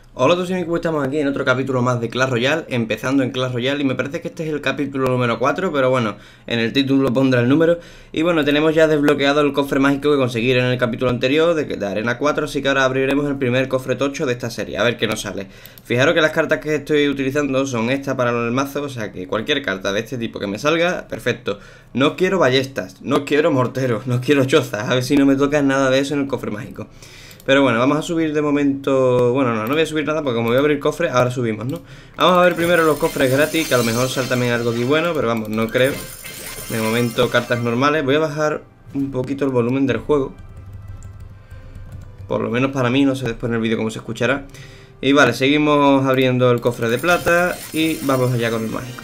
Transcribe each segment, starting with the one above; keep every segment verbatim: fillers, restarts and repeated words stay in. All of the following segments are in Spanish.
Hola a todos amigos, estamos aquí en otro capítulo más de Clash Royale, empezando en Clash Royale y me parece que este es el capítulo número cuatro, pero bueno, en el título pondrá el número. Y bueno, tenemos ya desbloqueado el cofre mágico que conseguir en el capítulo anterior de, de Arena cuatro, así que ahora abriremos el primer cofre tocho de esta serie, a ver qué nos sale. Fijaros que las cartas que estoy utilizando son estas para el mazo, o sea que cualquier carta de este tipo que me salga, perfecto. No quiero ballestas, no quiero morteros, no quiero chozas, a ver si no me toca nada de eso en el cofre mágico. Pero bueno, vamos a subir de momento... Bueno, no, no voy a subir nada porque como voy a abrir cofre, ahora subimos, ¿no? Vamos a ver primero los cofres gratis, que a lo mejor sale también algo aquí bueno, pero vamos, no creo. De momento cartas normales. Voy a bajar un poquito el volumen del juego. Por lo menos para mí, no sé después en el vídeo cómo se escuchará. Y vale, seguimos abriendo el cofre de plata y vamos allá con el mágico.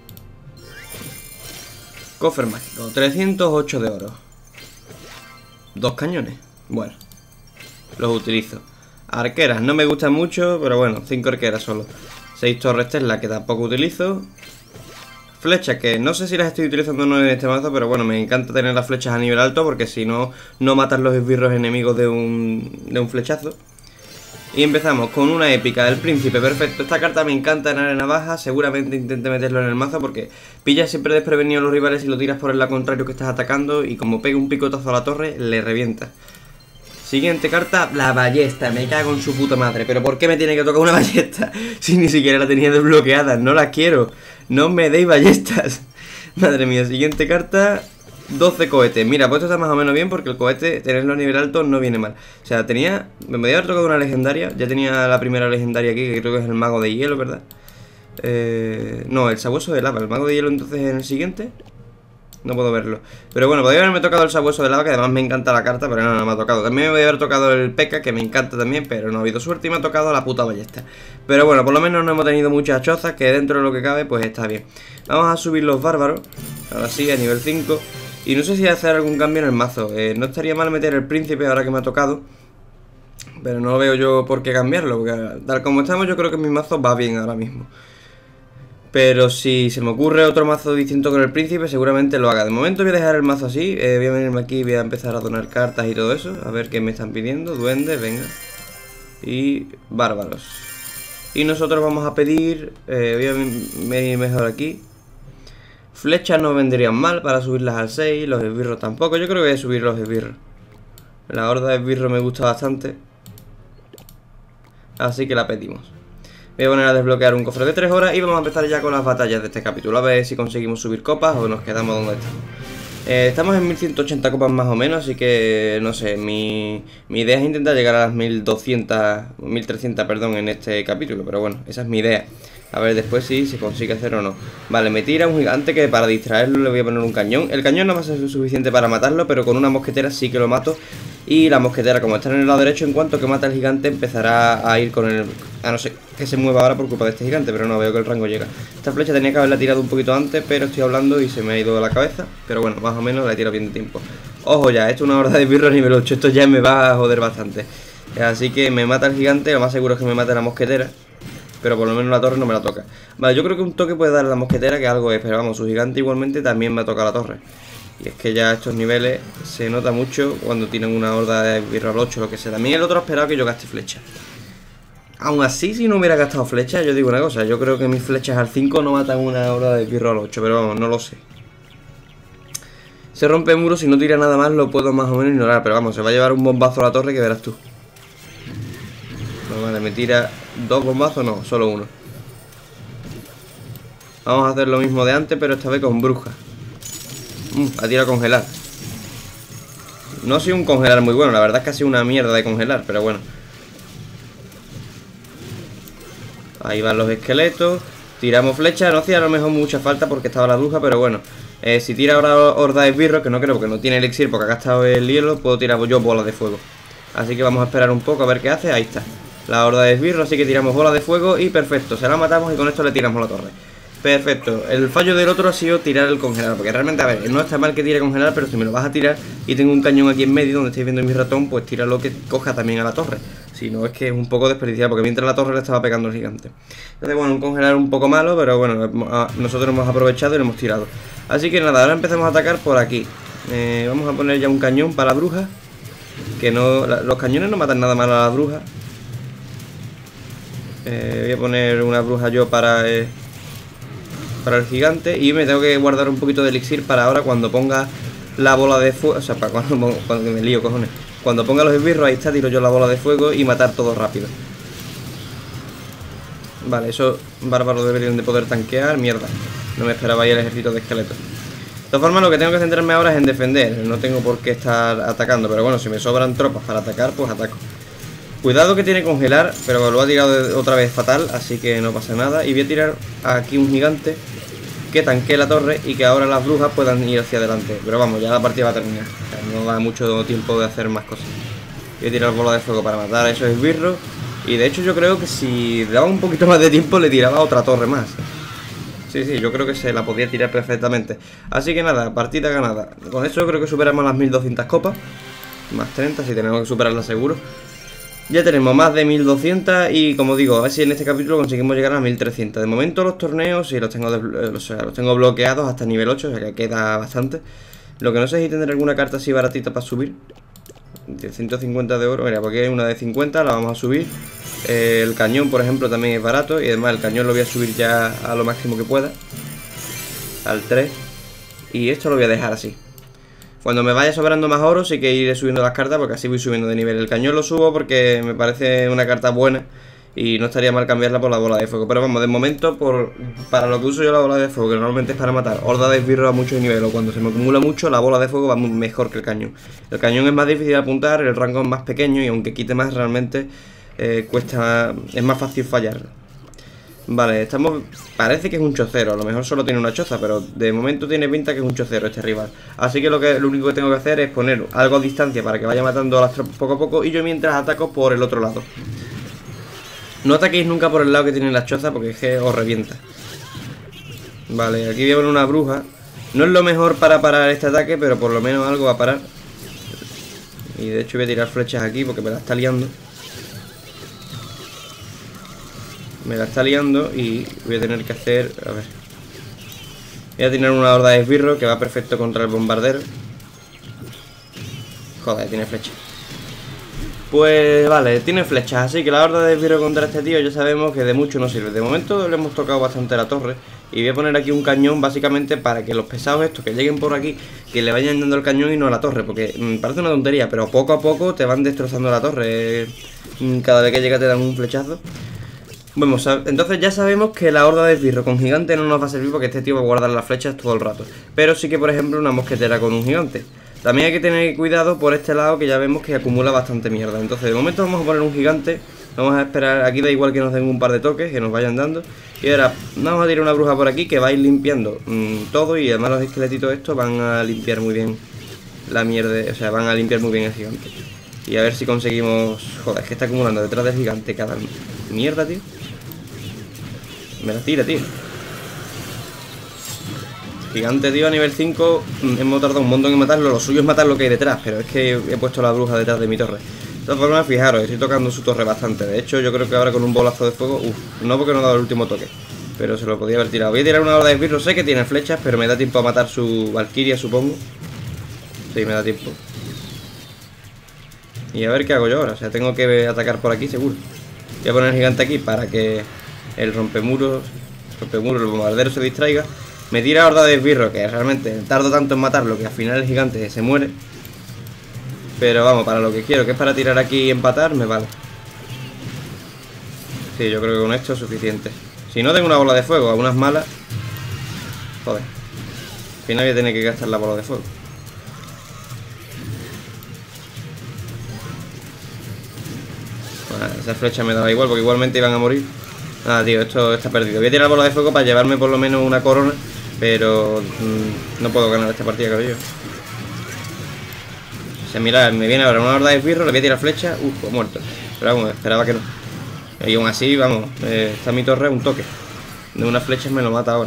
Cofre mágico, trescientos ocho de oro. Dos cañones, bueno. Los utilizo. Arqueras, no me gustan mucho, pero bueno, cinco arqueras solo. seis torres Tesla, que tampoco utilizo. Flechas, que no sé si las estoy utilizando o no en este mazo, pero bueno, me encanta tener las flechas a nivel alto, porque si no, no matan los esbirros enemigos de un, de un flechazo. Y empezamos con una épica del príncipe, perfecto. Esta carta me encanta en arena baja, seguramente intente meterlo en el mazo porque pillas siempre desprevenido a los rivales y lo tiras por el lado contrario que estás atacando y como pega un picotazo a la torre, le revientas. Siguiente carta, la ballesta. Me cago en su puta madre. ¿Pero por qué me tiene que tocar una ballesta? Si ni siquiera la tenía desbloqueada. No la quiero. No me deis ballestas. Madre mía, siguiente carta, doce cohetes. Mira, pues esto está más o menos bien porque el cohete, tenerlo a nivel alto no viene mal. O sea, tenía... Me podía haber tocado una legendaria. Ya tenía la primera legendaria aquí, que creo que es el mago de hielo, ¿verdad? Eh, no, el sabueso de lava. El mago de hielo entonces en el siguiente... No puedo verlo. Pero bueno, podría haberme tocado el sabueso de lava, que además me encanta la carta, pero no, no me ha tocado. También me podría haber tocado el P K, que me encanta también, pero no ha habido suerte y me ha tocado la puta ballesta. Pero bueno, por lo menos no hemos tenido muchas chozas, que dentro de lo que cabe, pues está bien. Vamos a subir los bárbaros, ahora sí, a nivel cinco. Y no sé si hacer algún cambio en el mazo. eh, No estaría mal meter el príncipe ahora que me ha tocado, pero no veo yo por qué cambiarlo, porque tal como estamos yo creo que mi mazo va bien ahora mismo. Pero si se me ocurre otro mazo distinto con el príncipe, seguramente lo haga. De momento voy a dejar el mazo así. eh, Voy a venirme aquí y voy a empezar a donar cartas y todo eso. A ver qué me están pidiendo. Duendes, venga. Y bárbaros. Y nosotros vamos a pedir... Eh, voy a venir mejor aquí. Flechas no vendrían mal para subirlas al seis. Los esbirros tampoco. Yo creo que voy a subir los esbirros. La horda de esbirros me gusta bastante. Así que la pedimos. Voy a poner a desbloquear un cofre de tres horas y vamos a empezar ya con las batallas de este capítulo. A ver si conseguimos subir copas o nos quedamos donde estamos. Eh, estamos en mil ciento ochenta copas más o menos, así que no sé, mi, mi idea es intentar llegar a las mil doscientas, mil trescientas, perdón, en este capítulo. Pero bueno, esa es mi idea. A ver después si se consigue hacer o no. Vale, me tira un gigante que para distraerlo le voy a poner un cañón. El cañón no va a ser suficiente para matarlo, pero con una mosquetera sí que lo mato. Y la mosquetera, como está en el lado derecho, en cuanto que mata al gigante empezará a ir con el... A no ser que se mueva ahora por culpa de este gigante, pero no, veo que el rango llega. Esta flecha tenía que haberla tirado un poquito antes, pero estoy hablando y se me ha ido a la cabeza. Pero bueno, más o menos la he tirado bien de tiempo. Ojo ya, esto es una horda de birros nivel ocho, esto ya me va a joder bastante. Así que me mata el gigante, lo más seguro es que me mate la mosquetera. Pero por lo menos la torre no me la toca. Vale, yo creo que un toque puede dar la mosquetera, que algo es, pero vamos, su gigante igualmente también me ha tocado la torre. Y es que ya estos niveles se nota mucho cuando tienen una horda de birro al ocho, lo que sea. También el otro ha esperado que yo gaste flecha. Aún así, si no hubiera gastado flecha, yo digo una cosa, yo creo que mis flechas al cinco no matan una horda de birro al ocho, pero vamos, no lo sé. Se rompe el muro, si no tira nada más lo puedo más o menos ignorar, pero vamos, se va a llevar un bombazo a la torre que verás tú. No, vale, me tira dos bombazos, no, solo uno. Vamos a hacer lo mismo de antes, pero esta vez con bruja. Mm, a tira a congelar. No ha sido un congelar muy bueno, la verdad es que ha sido una mierda de congelar, pero bueno. Ahí van los esqueletos. Tiramos flecha, no hacía a lo mejor mucha falta porque estaba la bruja, pero bueno. eh, Si tira ahora horda de esbirros, que no creo porque no tiene elixir porque ha gastado el hielo, puedo tirar yo bolas de fuego. Así que vamos a esperar un poco a ver qué hace. Ahí está, la horda de esbirros, así que tiramos bolas de fuego y perfecto, se la matamos y con esto le tiramos la torre. Perfecto, el fallo del otro ha sido tirar el congelar, porque realmente, a ver, no está mal que tire congelar, pero si me lo vas a tirar y tengo un cañón aquí en medio donde estáis viendo mi ratón, pues tíralo que coja también a la torre. Si no, es que es un poco desperdiciado, porque mientras la torre le estaba pegando el gigante. Entonces, bueno, un congelar un poco malo, pero bueno, nosotros hemos aprovechado y lo hemos tirado. Así que nada, ahora empezamos a atacar por aquí. eh, Vamos a poner ya un cañón para la bruja. Que no, la, los cañones no matan nada mal a la bruja. Eh, voy a poner una bruja yo para, eh, para el gigante. Y me tengo que guardar un poquito de elixir para ahora cuando ponga la bola de fuego. O sea, para cuando, cuando me lío, cojones. Cuando ponga los esbirros, ahí está, tiro yo la bola de fuego y matar todo rápido. Vale, esos bárbaros deberían de poder tanquear. Mierda, no me esperaba ahí el ejército de esqueletos. De todas formas, lo que tengo que centrarme ahora es en defender. No tengo por qué estar atacando, pero bueno, si me sobran tropas para atacar, pues ataco. Cuidado que tiene congelar, pero lo ha tirado otra vez fatal, así que no pasa nada. Y voy a tirar aquí un gigante que tanquee la torre y que ahora las brujas puedan ir hacia adelante. Pero vamos, ya la partida va a terminar. O sea, no da mucho tiempo de hacer más cosas. Voy a tirar bola de fuego para matar a esos esbirros. Y de hecho yo creo que si daba un poquito más de tiempo le tiraba otra torre más. Sí, sí, yo creo que se la podía tirar perfectamente. Así que nada, partida ganada. Con eso creo que superamos las mil doscientas copas. Más treinta, si tenemos que superarlas seguro. Ya tenemos más de mil doscientas y como digo, a ver si en este capítulo conseguimos llegar a mil trescientas. De momento los torneos sí los tengo, o sea, los tengo bloqueados hasta nivel ocho, o sea que queda bastante. Lo que no sé es si tendré alguna carta así baratita para subir. De ciento cincuenta de oro, mira, porque hay una de cincuenta, la vamos a subir. Eh, el cañón, por ejemplo, también es barato. Y además el cañón lo voy a subir ya a lo máximo que pueda, al tres. Y esto lo voy a dejar así. Cuando me vaya sobrando más oro sí que iré subiendo las cartas, porque así voy subiendo de nivel. El cañón lo subo porque me parece una carta buena y no estaría mal cambiarla por la bola de fuego. Pero vamos, de momento, por para lo que uso yo la bola de fuego, que normalmente es para matar horda de esbirros a muchos niveles, o cuando se me acumula mucho, la bola de fuego va mejor que el cañón. El cañón es más difícil de apuntar, el rango es más pequeño y aunque quite más realmente eh, cuesta, es más fácil fallar. Vale, estamos... Parece que es un chocero, a lo mejor solo tiene una choza, pero de momento tiene pinta que es un chocero este rival. Así que lo, que lo único que tengo que hacer es poner algo a distancia para que vaya matando a las tropas poco a poco y yo mientras ataco por el otro lado. No ataquéis nunca por el lado que tiene las chozas porque es que os revienta. Vale, aquí voy a poner una bruja. No es lo mejor para parar este ataque, pero por lo menos algo va a parar. Y de hecho voy a tirar flechas aquí porque me la está liando. Me la está liando y voy a tener que hacer... A ver... Voy a tener una horda de esbirros que va perfecto contra el bombardero. Joder, tiene flechas. Pues vale, tiene flechas, así que la horda de esbirros contra este tío ya sabemos que de mucho no sirve. De momento le hemos tocado bastante la torre. Y voy a poner aquí un cañón básicamente para que los pesados estos que lleguen por aquí, que le vayan dando el cañón y no a la torre. Porque mmm, parece una tontería, pero poco a poco te van destrozando la torre. Mm, cada vez que llega te dan un flechazo. Bueno, entonces ya sabemos que la horda de esbirro con gigante no nos va a servir porque este tío va a guardar las flechas todo el rato. Pero sí que, por ejemplo, una mosquetera con un gigante. También hay que tener cuidado por este lado que ya vemos que acumula bastante mierda. Entonces de momento vamos a poner un gigante. Vamos a esperar, aquí da igual que nos den un par de toques, que nos vayan dando. Y ahora vamos a tirar una bruja por aquí que va a ir limpiando mmm, todo. Y además los esqueletitos estos van a limpiar muy bien la mierda, o sea, van a limpiar muy bien el gigante. Y a ver si conseguimos... Joder, es que está acumulando detrás del gigante cada mierda, tío. Me la tira, tío. Gigante, tío, a nivel cinco. Hemos tardado un montón en matarlo. Lo suyo es matar lo que hay detrás, pero es que he puesto la bruja detrás de mi torre. De todas formas, fijaros, estoy tocando su torre bastante. De hecho, yo creo que ahora con un bolazo de fuego... Uff, no porque no ha dado el último toque, pero se lo podía haber tirado. Voy a tirar una horda de esbirros. Sé que tiene flechas, pero me da tiempo a matar su valquiria, supongo. Sí, me da tiempo. Y a ver qué hago yo ahora. O sea, tengo que atacar por aquí, seguro. Voy a poner el gigante aquí para que el rompemuros, rompemuros, el bombardero se distraiga. Me tira horda de esbirros, que realmente tardo tanto en matarlo que al final el gigante se muere. Pero vamos, para lo que quiero, que es para tirar aquí y empatar, me vale. Sí, yo creo que con esto es suficiente. Si no tengo una bola de fuego, a unas malas. Joder. Al final voy a tener que gastar la bola de fuego. Bueno, esa flecha me daba igual porque igualmente iban a morir. Ah, tío, esto está perdido. Voy a tirar bola de fuego para llevarme por lo menos una corona. Pero mmm, no puedo ganar esta partida, creo yo. O sea, mirad, me viene ahora una horda de esbirros, le voy a tirar flecha. Uf, pues muerto. Pero vamos, esperaba que no. Y aún así, vamos, eh, está mi torre un toque. De unas flechas me lo mata ahora.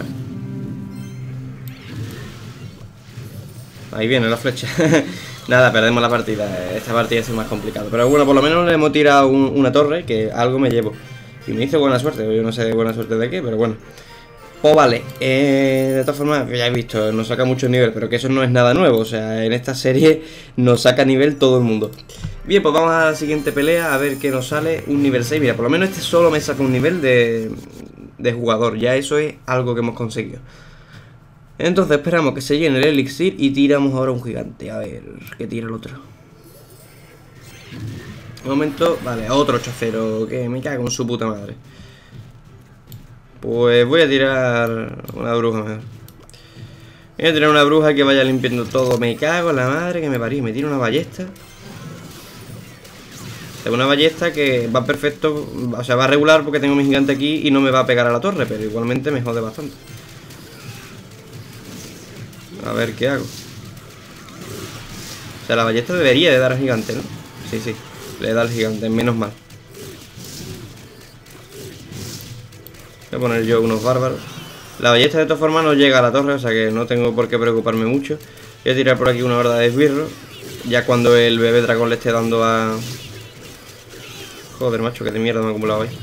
Ahí viene la flecha. Nada, perdemos la partida. Esta partida es más complicada. Pero bueno, por lo menos le hemos tirado un, una torre, que algo me llevo. Y me hizo buena suerte. Yo no sé buena suerte de qué, pero bueno. Pues vale, eh, de todas formas, ya he visto, nos saca mucho nivel, pero que eso no es nada nuevo. O sea, en esta serie nos saca nivel todo el mundo. Bien, pues vamos a la siguiente pelea, a ver qué nos sale. Un nivel seis, mira, por lo menos este solo me saca un nivel de, de jugador. Ya eso es algo que hemos conseguido. Entonces esperamos que se llene el elixir y tiramos ahora un gigante. A ver, ¿qué tira el otro? Un momento, vale, otro ocho cero, que me cago en su puta madre. Pues voy a tirar una bruja mejor. Voy a tirar una bruja que vaya limpiando todo. Me cago en la madre que me parí. Me tiro una ballesta. Es una ballesta que va perfecto. O sea, va regular porque tengo mi gigante aquí y no me va a pegar a la torre, pero igualmente me jode bastante. A ver qué hago. O sea, la ballesta debería de dar al gigante, ¿no? Sí, sí, le da al gigante, menos mal. Voy a poner yo unos bárbaros. La ballesta de todas formas no llega a la torre, o sea que no tengo por qué preocuparme mucho. Voy a tirar por aquí una horda de esbirros. Ya cuando el bebé dragón le esté dando a... Joder, macho, que de mierda me he acumulado ahí.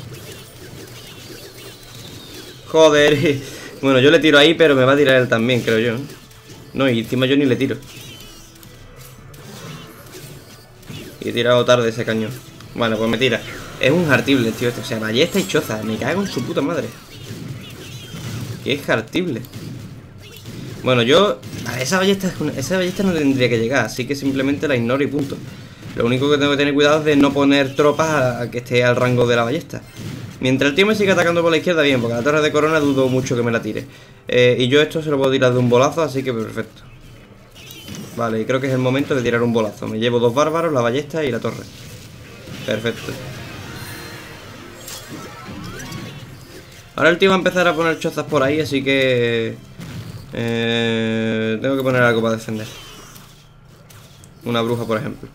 Joder. Bueno, yo le tiro ahí, pero me va a tirar él también, creo yo. No, y encima yo ni le tiro. Y he tirado tarde ese cañón. Bueno, pues me tira. Es un hartible, tío, este. O sea, ballesta y choza. Me cago en su puta madre. Que es hartible. Bueno, yo... Esa ballesta, esa ballesta no tendría que llegar, así que simplemente la ignoro y punto. Lo único que tengo que tener cuidado es de no poner tropas a, a que esté al rango de la ballesta. Mientras el tío me siga atacando por la izquierda, bien, porque la torre de corona dudo mucho que me la tire. Eh, y yo esto se lo puedo tirar de un bolazo, así que perfecto. Vale, y creo que es el momento de tirar un bolazo. Me llevo dos bárbaros, la ballesta y la torre. Perfecto. Ahora el tío va a empezar a poner chozas por ahí, así que... Eh, tengo que poner algo para defender. Una bruja, por ejemplo.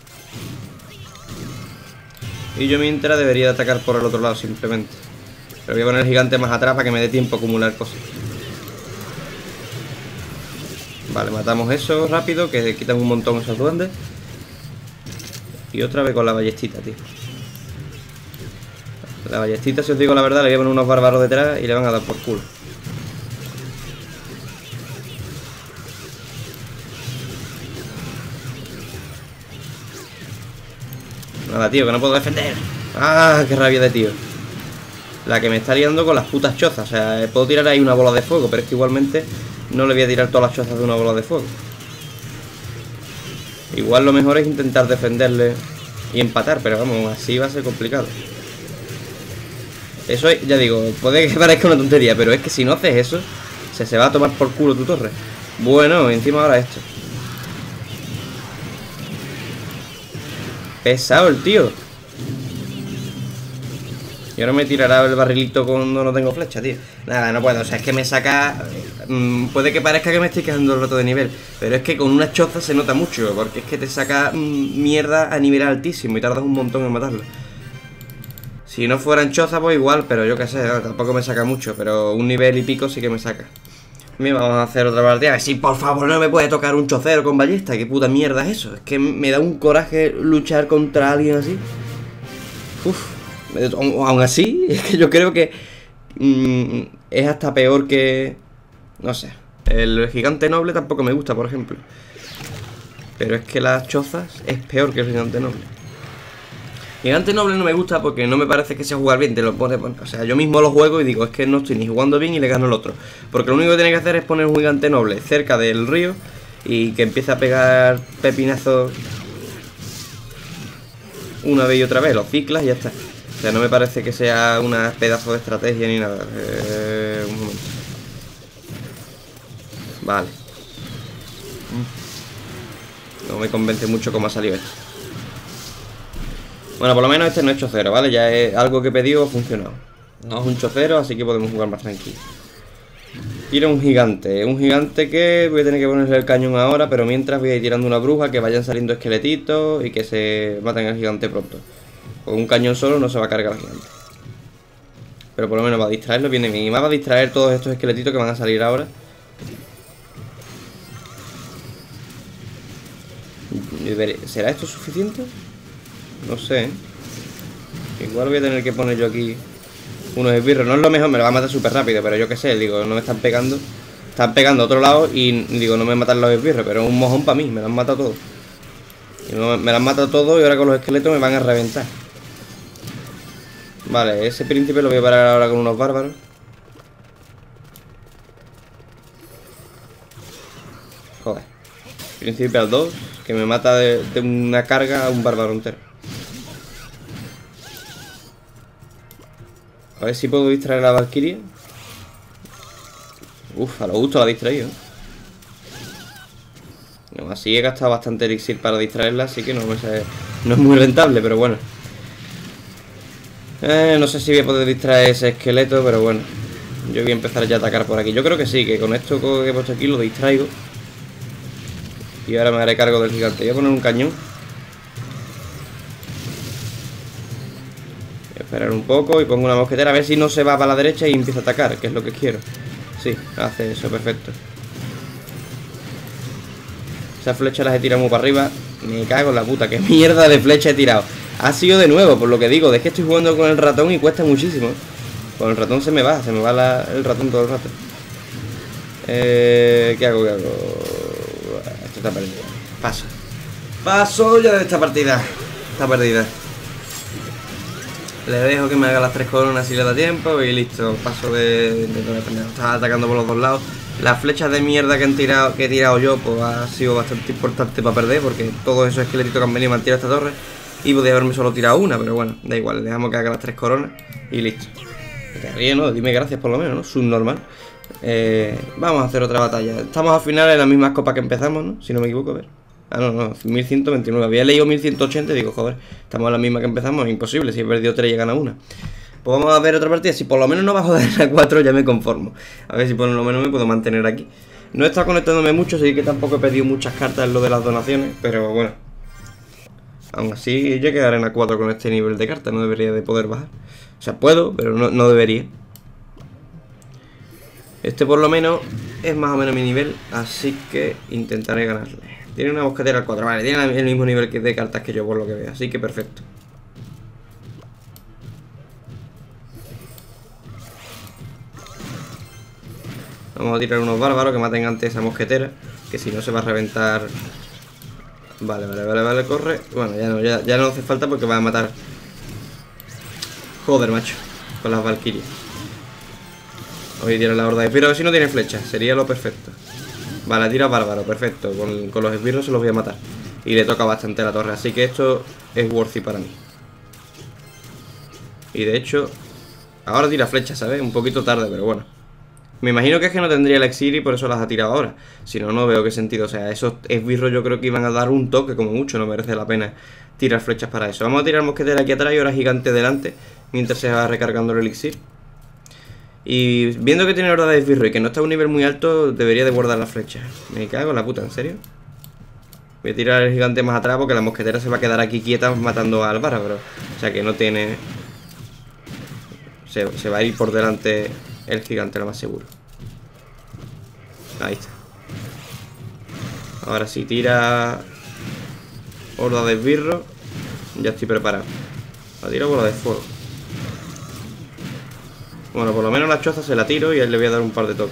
Y yo mientras debería de atacar por el otro lado, simplemente. Pero voy a poner el gigante más atrás para que me dé tiempo a acumular cosas. Vale, matamos eso rápido, que quitan un montón esos duendes. Y otra vez con la ballestita, tío. La ballestita, si os digo la verdad, le voy a poner unos bárbaros detrás y le van a dar por culo. Nada, tío, que no puedo defender. Ah, qué rabia de tío. La que me está liando con las putas chozas. O sea, puedo tirar ahí una bola de fuego, pero es que igualmente no le voy a tirar todas las chozas de una bola de fuego. Igual lo mejor es intentar defenderle y empatar, pero vamos, así va a ser complicado. Eso, ya digo, puede que parezca una tontería, pero es que si no haces eso, se, se va a tomar por culo tu torre. Bueno, encima ahora esto. Pesado el tío. Y ahora me tirará el barrilito cuando no tengo flecha, tío. Nada, no puedo, o sea, es que me saca... Mmm, puede que parezca que me estoy quedando el rato de nivel, pero es que con una choza se nota mucho, porque es que te saca mmm, mierda a nivel altísimo y tardas un montón en matarlo. Si no fueran chozas, pues igual, pero yo qué sé, no, tampoco me saca mucho, pero un nivel y pico sí que me saca. Bien, vamos a hacer otra partida. Sí, por favor, no me puede tocar un chocero con ballesta. ¿Qué puta mierda es eso? Es que me da un coraje luchar contra alguien así. Uf, aún así, es que yo creo que mmm, es hasta peor que... No sé, el gigante noble tampoco me gusta, por ejemplo. Pero es que las chozas es peor que el gigante noble. Gigante noble no me gusta porque no me parece que sea jugar bien. Te lo pone, o sea, yo mismo lo juego y digo, es que no estoy ni jugando bien y le gano al otro. Porque lo único que tiene que hacer es poner un gigante noble cerca del río y que empiece a pegar pepinazos una vez y otra vez, los ciclas y ya está. O sea, no me parece que sea una pedazo de estrategia ni nada. Eh, un momento. Vale. No me convence mucho cómo ha salido esto. Bueno, por lo menos este no es chocero, ¿vale? Ya es algo que he pedido, ha funcionado. No es un chocero, así que podemos jugar más tranquilo. Tira un gigante. Un gigante que voy a tener que ponerle el cañón ahora, pero mientras voy a ir tirando una bruja, que vayan saliendo esqueletitos y que se maten al gigante pronto. Con un cañón solo no se va a cargar el gigante. Pero por lo menos va a distraerlo, viene bien. Y más va a distraer todos estos esqueletitos que van a salir ahora. ¿Será esto suficiente? No sé. Igual voy a tener que poner yo aquí unos esbirros. No es lo mejor, me lo va a matar súper rápido, pero yo qué sé, digo, no me están pegando. Están pegando a otro lado y digo, no me matan los esbirros, pero es un mojón para mí, me lo han matado todo. Y no, me lo han matado todo y ahora con los esqueletos me van a reventar. Vale, ese príncipe lo voy a parar ahora con unos bárbaros. Joder. Príncipe al dos, que me mata de, de una carga a un bárbaro entero. A ver si puedo distraer a la Valkyria. Uf, a lo justo la ha distraído. No, así he gastado bastante elixir para distraerla, así que no, me sale, no es muy rentable, pero bueno. Eh, no sé si voy a poder distraer ese esqueleto, pero bueno. Yo voy a empezar ya a atacar por aquí. Yo creo que sí, que con esto que he puesto aquí lo distraigo. Y ahora me haré cargo del gigante. Voy a poner un cañón. Voy a esperar un poco y pongo una mosquetera. A ver si no se va para la derecha y empieza a atacar, que es lo que quiero. Sí, hace eso, perfecto. Esas flechas las he tirado muy para arriba. Me cago en la puta, qué mierda de flecha he tirado. Ha sido de nuevo, por lo que digo. Es que estoy jugando con el ratón y cuesta muchísimo. Con el ratón se me va, se me va la, el ratón todo el rato. Eh, ¿Qué hago? ¿Qué hago? Esto está perdido. Paso. Paso ya de esta partida. Está perdida. Le dejo que me haga las tres coronas si le da tiempo y listo. Paso de... de Estaba atacando por los dos lados. Las flechas de mierda que, han tirado, que he tirado yo pues ha sido bastante importante para perder, porque todos esos esqueletitos que han venido me han tirado esta torre. Y podía haberme solo tirado una, pero bueno, da igual, le dejamos que haga las tres coronas y listo. Te ríes, ¿no? Dime gracias por lo menos, ¿no? Subnormal. Eh, vamos a hacer otra batalla. Estamos al final en las mismas copas que empezamos, ¿no? Si no me equivoco, a ver. Ah, no, no, mil ciento veintinueve. Había leído mil ciento ochenta y digo, joder, estamos en la misma que empezamos, es imposible. Si he perdido tres y he ganado una. Pues vamos a ver otra partida. Si por lo menos no bajo de la cuatro ya me conformo. A ver si por lo menos me puedo mantener aquí. No he estado conectándome mucho, así que tampoco he pedido muchas cartas en lo de las donaciones, pero bueno. Aún así yo quedaré en la cuatro con este nivel de cartas, no debería de poder bajar. O sea, puedo, pero no, no debería. Este por lo menos es más o menos mi nivel, así que intentaré ganarle. Tiene una mosquetera al cuatro, vale, tiene el mismo nivel de cartas que yo por lo que veo, así que perfecto. Vamos a tirar unos bárbaros que maten antes esa mosquetera, que si no se va a reventar. Vale, vale, vale, vale, corre. Bueno, ya no, ya, ya no hace falta porque va a matar. Joder, macho, con las valquirias. Voy a tirar la horda de esbirros, a ver si no tiene flechas, sería lo perfecto. Vale, tira bárbaro, perfecto. Con, con los esbirros se los voy a matar. Y le toca bastante a la torre, así que esto es worthy para mí. Y de hecho, ahora tira flechas, ¿sabes? Un poquito tarde, pero bueno. Me imagino que es que no tendría el elixir y por eso las ha tirado ahora. Si no, no veo qué sentido. O sea, esos esbirros yo creo que iban a dar un toque como mucho. No merece la pena tirar flechas para eso. Vamos a tirar mosquetera aquí atrás y ahora gigante delante, mientras se va recargando el elixir. Y viendo que tiene horda de esbirro y que no está a un nivel muy alto, debería de guardar las flechas. Me cago en la puta, ¿en serio? Voy a tirar el gigante más atrás porque la mosquetera se va a quedar aquí quieta matando al bárbaro. O sea que no tiene... Se, se va a ir por delante el gigante, lo más seguro. Ahí está. Ahora sí, tira horda de esbirro. Ya estoy preparado. La tiro bola de fuego. Bueno, por lo menos la choza se la tiro y a él le voy a dar un par de toques.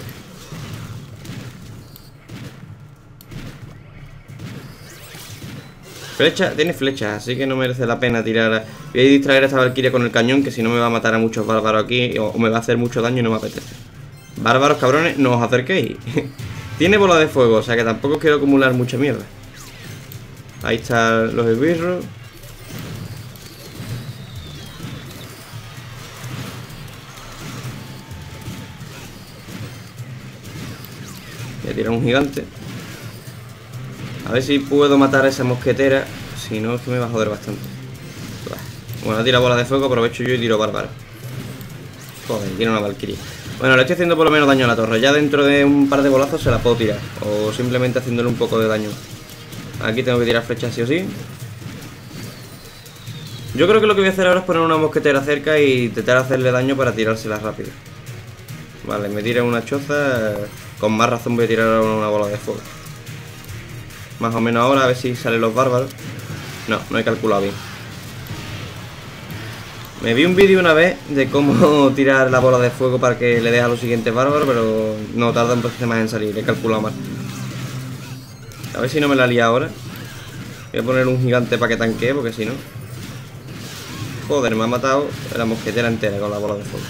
Flecha, tiene flechas, así que no merece la pena tirar. Voy a distraer a esta valquiria con el cañón, que si no me va a matar a muchos bárbaros aquí o me va a hacer mucho daño y no me apetece. Bárbaros, cabrones, no os acerquéis. Tiene bola de fuego, o sea que tampoco quiero acumular mucha mierda. Ahí están los esbirros. Voy a tirar un gigante. A ver si puedo matar a esa mosquetera. Si no, es que me va a joder bastante. Bueno, tira bola de fuego, aprovecho yo y tiro bárbaro. Joder, tiene una valquiria. Bueno, le estoy haciendo por lo menos daño a la torre. Ya dentro de un par de bolazos se la puedo tirar. O simplemente haciéndole un poco de daño. Aquí tengo que tirar flechas sí o sí. Yo creo que lo que voy a hacer ahora es poner una mosquetera cerca y intentar hacerle daño para tirársela rápido. Vale, me tira una choza. Con más razón voy a tirar una bola de fuego. Más o menos ahora, a ver si salen los bárbaros. No, no he calculado bien. Me vi un vídeo una vez de cómo tirar la bola de fuego para que le deje a los siguientes bárbaros, pero no tarda un poquito más en salir, he calculado mal. A ver si no me la lía ahora. Voy a poner un gigante para que tanquee, porque si no... Joder, me ha matado la mosquetera entera con la bola de fuego.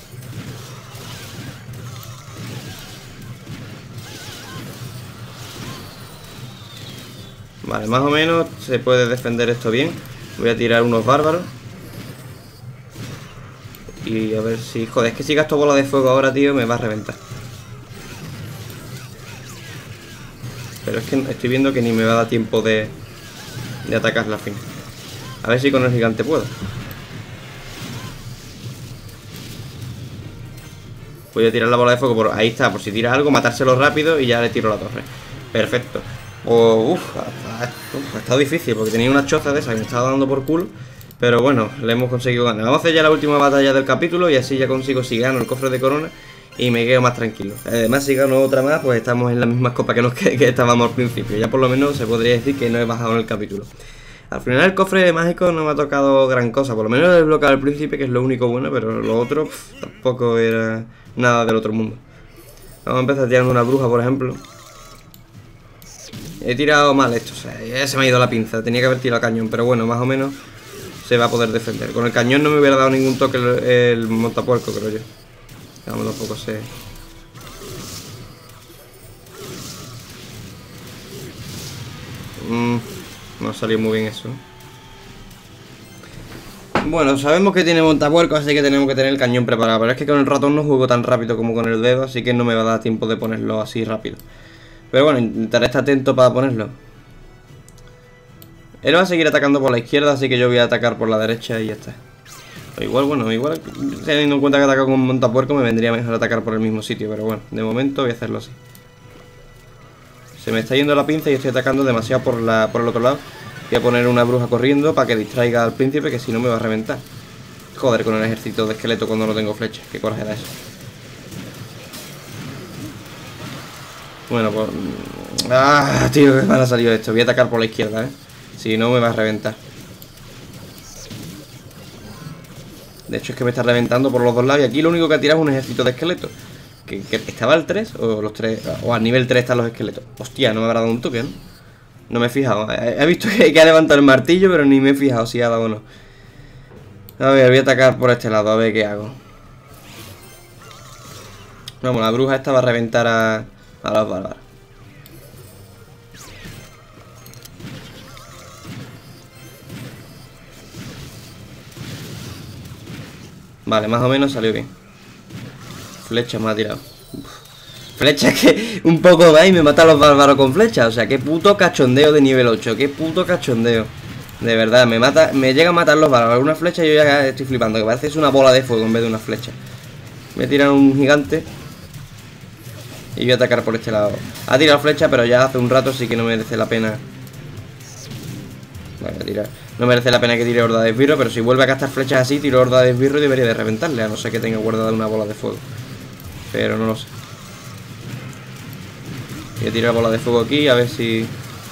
Vale, más o menos se puede defender esto bien. Voy a tirar unos bárbaros. Y a ver si... Joder, es que si gasto bola de fuego ahora, tío, me va a reventar. Pero es que estoy viendo que ni me va a dar tiempo de, de atacar la fin. A ver si con el gigante puedo. Voy a tirar la bola de fuego por... Ahí está, por si tira algo, matárselo rápido y ya le tiro la torre. Perfecto. Oh, uf, ha, ha estado difícil porque tenía una choza de esa que me estaba dando por culo. Pero bueno, le hemos conseguido ganar. Vamos a hacer ya la última batalla del capítulo y así ya consigo si gano el cofre de corona y me quedo más tranquilo. Además, si gano otra más, pues estamos en las mismas copas que, nos, que, que estábamos al principio. Ya por lo menos se podría decir que no he bajado en el capítulo. Al final el cofre mágico no me ha tocado gran cosa. Por lo menos he desbloqueado al príncipe, que es lo único bueno, pero lo otro pff, tampoco era nada del otro mundo. Vamos a empezar tirando una bruja, por ejemplo. He tirado mal esto, o sea, ya se me ha ido la pinza. Tenía que haber tirado cañón, pero bueno, más o menos se va a poder defender. Con el cañón no me hubiera dado ningún toque el, el montapuerco, creo yo. Vamos, tampoco sé. Mm, no ha salido muy bien eso. Bueno, sabemos que tiene montapuerco, así que tenemos que tener el cañón preparado. Pero es que con el ratón no juego tan rápido como con el dedo, así que no me va a dar tiempo de ponerlo así rápido. Pero bueno, intentaré estar atento para ponerlo. Él va a seguir atacando por la izquierda, así que yo voy a atacar por la derecha y ya está. Pero igual, bueno, igual teniendo en cuenta que ataco con montapuerco me vendría mejor atacar por el mismo sitio. Pero bueno, de momento voy a hacerlo así. Se me está yendo la pinza y estoy atacando demasiado por, la, por el otro lado. Voy a poner una bruja corriendo para que distraiga al príncipe, que si no me va a reventar. Joder, con el ejército de esqueleto cuando no tengo flechas. Qué coraje da eso. Bueno, pues... Ah, tío, que me ha salido esto. Voy a atacar por la izquierda, eh. Si no, me va a reventar. De hecho, es que me está reventando por los dos lados. Y aquí lo único que ha tirado es un ejército de esqueletos. ¿Que, que estaba al tres? O los tres. O al nivel tres están los esqueletos. Hostia, no me habrá dado un toque, ¿no? No me he fijado. He visto que, que ha levantado el martillo, pero ni me he fijado si ha dado o no. A ver, voy a atacar por este lado, a ver qué hago. Vamos, la bruja esta va a reventar a, a los bárbaros. Vale, más o menos salió bien. Flecha me ha tirado. Uf. Flecha que un poco más y me mata a los bárbaros con flecha. O sea, qué puto cachondeo de nivel ocho. Qué puto cachondeo. De verdad, me mata, me llega a matar los bárbaros. Una flecha y yo ya estoy flipando. Que parece que es una bola de fuego en vez de una flecha. Voy a tirar un gigante. Y voy a atacar por este lado. Ha tirado flecha, pero ya hace un rato, así que no merece la pena. Vale, a tirar. No merece la pena que tire horda de esbirro, pero si vuelve a gastar flechas así, tiro horda de esbirro y debería de reventarle, a no ser que tenga guardada una bola de fuego. Pero no lo sé. Voy a tirar bola de fuego aquí, a ver si...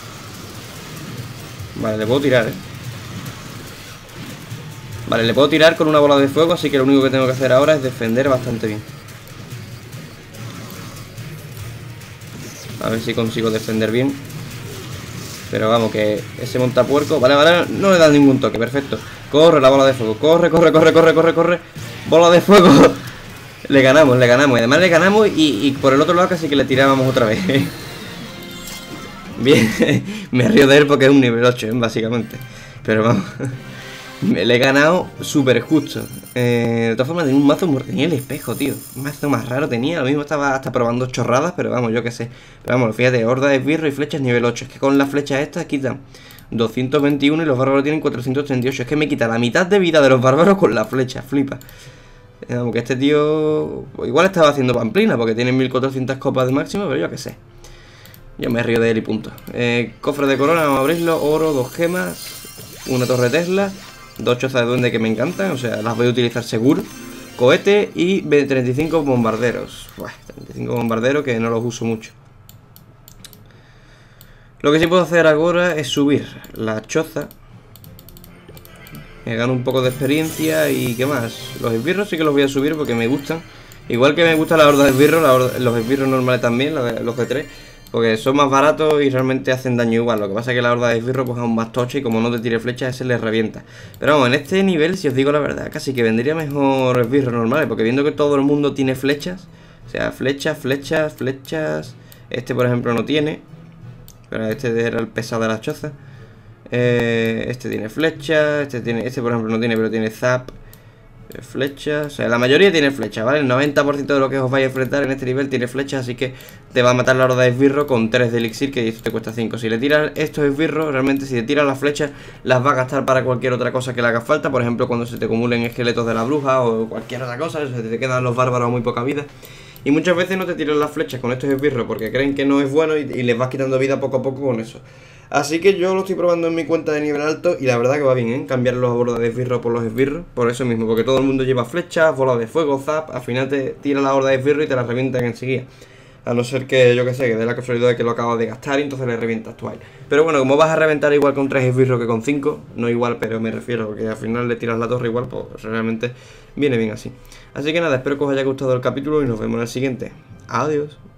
Vale, le puedo tirar, eh. Vale, le puedo tirar con una bola de fuego, así que lo único que tengo que hacer ahora es defender bastante bien. A ver si consigo defender bien. Pero vamos, que ese montapuerco... Vale, vale, no le da ningún toque, perfecto. Corre la bola de fuego, corre, corre, corre, corre, corre, corre. Bola de fuego. Le ganamos, le ganamos. Y además le ganamos y, y por el otro lado casi que le tirábamos otra vez. Bien, me río de él porque es un nivel ocho, ¿eh? Básicamente. Pero vamos, le he ganado súper justo. eh, De todas formas tenía un mazo, tenía el espejo, tío. Un mazo más raro tenía, lo mismo estaba hasta probando chorradas. Pero vamos, yo qué sé. Pero vamos, fíjate, horda de esbirro y flechas nivel ocho. Es que con las flechas estas quitan doscientos veintiuno y los bárbaros tienen cuatrocientos treinta y ocho. Es que me quita la mitad de vida de los bárbaros con la flecha, flipa. Aunque este tío igual estaba haciendo pamplina porque tiene mil cuatrocientas copas de máximo, pero yo qué sé. Yo me río de él y punto. eh, Cofre de corona, vamos a abrirlo. Oro, dos gemas, una torre Tesla, dos chozas de duende que me encantan, o sea, las voy a utilizar seguro. Cohete y treinta y cinco bombarderos. Buah, treinta y cinco bombarderos que no los uso mucho. Lo que sí puedo hacer ahora es subir la choza. Me gano un poco de experiencia y ¿qué más? Los esbirros sí que los voy a subir porque me gustan. Igual que me gusta la horda de esbirros, la horda, los esbirros normales también, los de tres. Porque son más baratos y realmente hacen daño igual. Lo que pasa es que la horda de esbirros pues es aún más tocha y como no te tire flechas, ese le revienta. Pero vamos, en este nivel, si os digo la verdad, casi que vendría mejor esbirros normales. Porque viendo que todo el mundo tiene flechas, o sea, flechas, flechas, flechas. Este por ejemplo no tiene. Pero este era el pesado de las chozas. Eh, este tiene flechas, este tiene, este por ejemplo no tiene, pero tiene zap. Flechas, o sea, la mayoría tiene flechas, ¿vale? El noventa por ciento de lo que os vais a enfrentar en este nivel tiene flechas, así que te va a matar la horda de esbirro con tres de elixir, que esto te cuesta cinco. Si le tiras estos esbirros, realmente si te tiras las flechas, las va a gastar para cualquier otra cosa que le haga falta. Por ejemplo, cuando se te acumulen esqueletos de la bruja o cualquier otra cosa, se te quedan los bárbaros a muy poca vida. Y muchas veces no te tiran las flechas con estos esbirros porque creen que no es bueno y, y les vas quitando vida poco a poco con eso. Así que yo lo estoy probando en mi cuenta de nivel alto y la verdad que va bien, ¿eh? Cambiar los bordas de esbirro por los esbirros, por eso mismo, porque todo el mundo lleva flechas, bolas de fuego, zap, al final te tira la horda de esbirro y te la revientan enseguida. A no ser que, yo que sé, que dé la casualidad de que lo acabas de gastar y entonces le revientas tú ahí. Pero bueno, como vas a reventar igual con tres esbirros que con cinco, no igual, pero me refiero que al final le tiras la torre igual, pues realmente viene bien así. Así que nada, espero que os haya gustado el capítulo y nos vemos en el siguiente. Adiós.